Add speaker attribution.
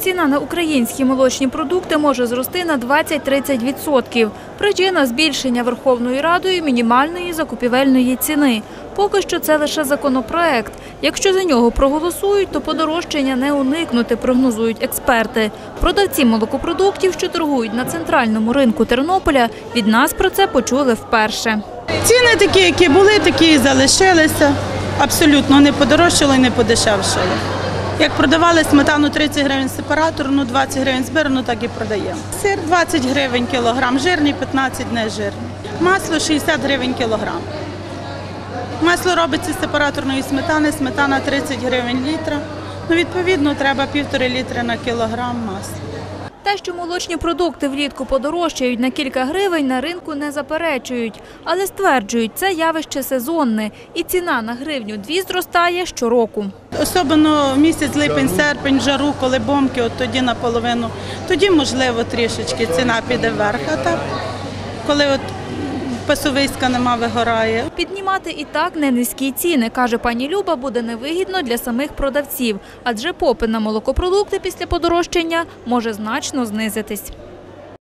Speaker 1: ціна на українські молочні продукти може зрости на 20–30%. Причина – збільшення Верховною Радою мінімальної закупівельної ціни. Поки що це лише законопроект. Якщо за нього проголосують, то подорожчання не уникнути, прогнозують експерти. Продавці молокопродуктів, що торгують на центральному ринку Тернополя, від нас про це почули вперше.
Speaker 2: Ціни такі, які були, такі і залишилися. Абсолютно не подорожчало і не подешевшало. Як продавали сметану 30 гривень сепараторну, 20 гривень збирану, так і продаємо. Сир 20 гривень кілограм, жирний 15 нежирний. Масло 60 гривень кілограм. Масло робиться з сепараторної сметани, сметана 30 гривень літра. Відповідно, треба 1,5 літри на кілограм масла.
Speaker 1: Те, що молочні продукти влітку подорожчають на кілька гривень, на ринку не заперечують. Але стверджують, це явище сезонне і ціна на гривню-дві зростає щороку.
Speaker 2: Особливо місяць липень-серпень, в жару, коли бомки, от тоді наполовину. Тоді, можливо, трішечки ціна піде вверх. А так, коли от пасовиська нема, вигорає.
Speaker 1: Піднімати і так не низькі ціни, каже пані Люба, буде невигідно для самих продавців. Адже попит на молокопродукти після подорожчання може значно знизитись.